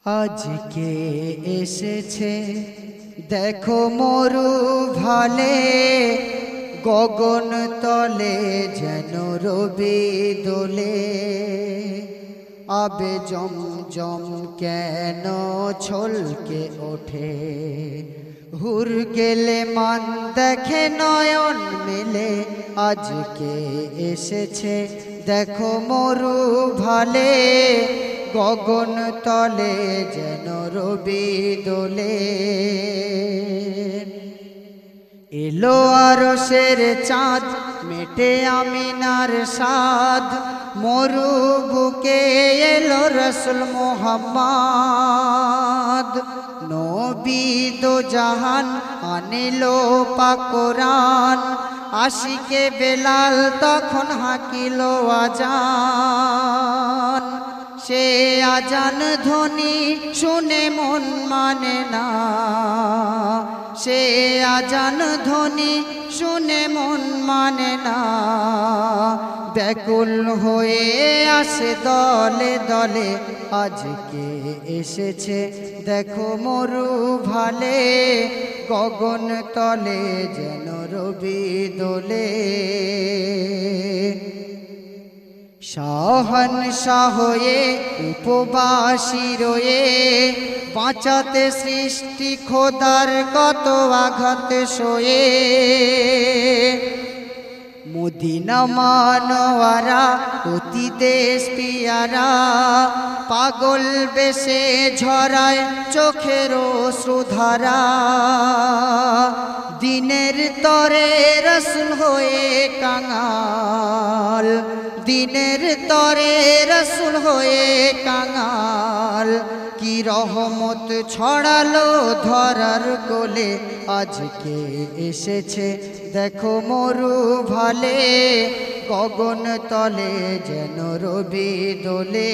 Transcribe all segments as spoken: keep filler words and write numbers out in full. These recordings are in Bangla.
আজকে এসেছে দেখো মরু ভালে, গগন তলে যেন রবি দোলে। আবে জম জম কেন ছলকে ওঠে, হুর গেলে মান দেখে নয়ন মেলে। আজকে এসেছে দেখো মরু ভালে, গগন তলে যেন রবি দোলে। এলো আরশের চাঁদ মেটে আমিনার সাদ, মরু বুকে এলো রসুল মোহাম্মদ। নবী দো জাহান আনিলো পাক কোরআন, আশিকে বেলাল তখন হাকিল আজান। সে আজান ধ্বনি শুনে মন মানে না, সে আজান ধ্বনি শুনে মন মানে না। ব্যাকুল হয়ে আসে দলে দলে, আজকে এসেছে দেখো মরু ভালে, গগন তলে যেন রবি দোলে। শাহনশাহ হয়ে উপবাসী রয়ে, বাঁচাতে সৃষ্টি খোদার কত আঘাত সয়ে। মদিনা মানওয়ারা অতি দেশ পিয়ারা, পাগল বেশে ঝরায় চোখের অশ্রুধারা। দিনের তরে রসুল হয়ে কাঙাল, দিনের তরে রসুল হয়ে কাঙাল। কি রহমত ছড়ালো ধরার কোলে, আজকে এসেছে দেখো মরু ভালে, গগন তলে যেন রবি দোলে।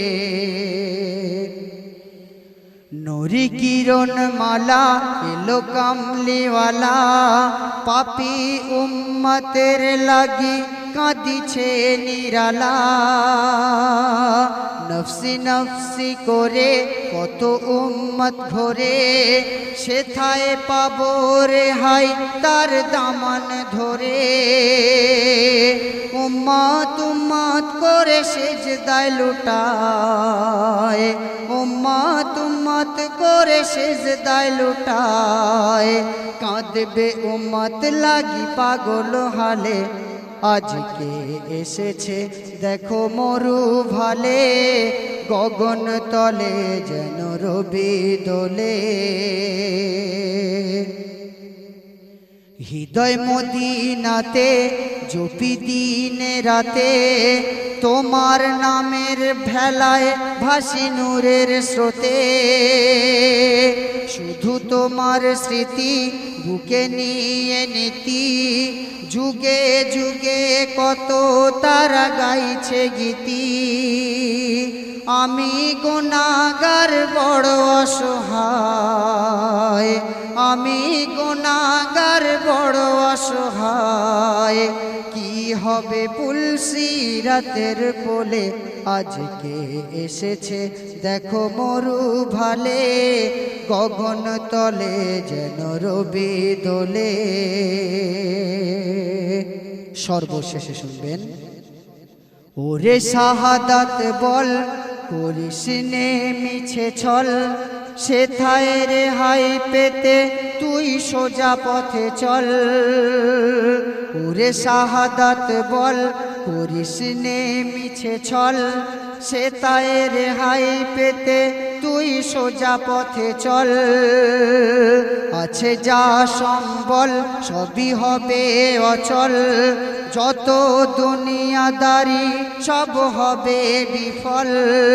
নুরি কিরণ মালা এলো কামলিওয়ালা, পাপি উম্মতের লাগি কাঁদিছে নিরালা। নফসি নফসি করে কত উম্মত ঘোরে, সেথায় পাবো রেহাই তার দামান ধরে। উম্মত উম্মত করে সেজদায় লুটায়, উম্মত উম্মত করে সেজদায় লুটায়। কাঁদবে উম্মত লাগি পাগল হালে, আজকে এসেছে দেখো মরু ভালে, গগন তলে যেন রবি দোলে। হৃদয় মদিনাতে জপি দিনে রাতে, তোমার নামের ভেলায় ভাসি নূরের স্রোতে। শুধু তোমার স্মৃতি বুকে নিয়ে নীতি, যুগে যুগে কত তারা গাইছে গীতি। আমি গুনাহগার বড় অসহায়, আমি গুনাহগার বড় অসহায়। কি হবে পুলসিরাতের কোলে, আজকে এসেছে দেখো মরু ভালে, গগন তলে যেন রবি দোলে। সর্বশেষে শুনবেন, ওরে শাহাদাত বল করিস নে মিছে ছল, সেথায় রেহাই পেতে তুই সোজা পথে চল। ওরে শাহাদাত বল করিস নে মিছে ছল, সেথায় রেহাই পেতে তুই সোজা পথে চল। আছে যা সম্বল সবই হবে অচল, যত দুনিয়াদারি সব হবে বিফল।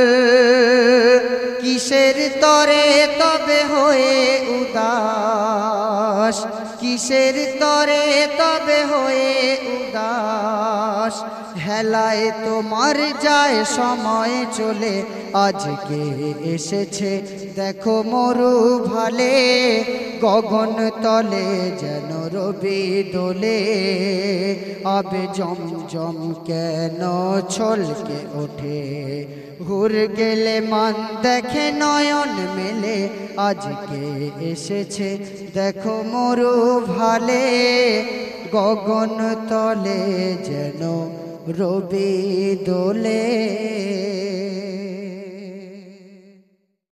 কিসের তরে তবে হয়ে উদাস, কিসের তরে তবে হয়ে উদাস। হেলায় তোমার যায় সময় চলে, আজকে এসেছে দেখো মরু ভালে, গগন তলে যেন রবি দোলে। আবে জম জম কেন ছলকে ওঠে, ঘুর গেলে মান দেখে নয়ন মেলে, আজকে এসেছে দেখো মরু ভালে, গগন তলে যেন রবি দোলে।